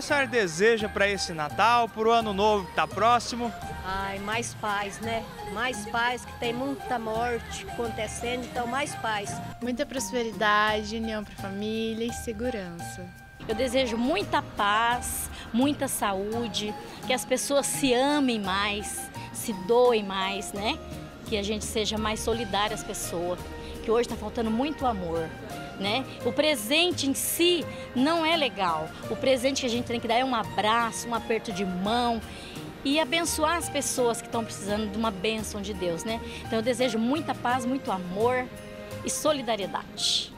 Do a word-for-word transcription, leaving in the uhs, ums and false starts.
senhora deseja para esse Natal, para o Ano Novo que está próximo? Ai, mais paz, né? Mais paz, que tem muita morte acontecendo, então mais paz. Muita prosperidade, união para a família e segurança. Eu desejo muita paz, muita saúde, que as pessoas se amem mais, se doem mais, né? Que a gente seja mais solidário às pessoas, que hoje está faltando muito amor, né? O presente em si não é legal. O presente que a gente tem que dar é um abraço, um aperto de mão e abençoar as pessoas que estão precisando de uma bênção de Deus, né? Então eu desejo muita paz, muito amor e solidariedade.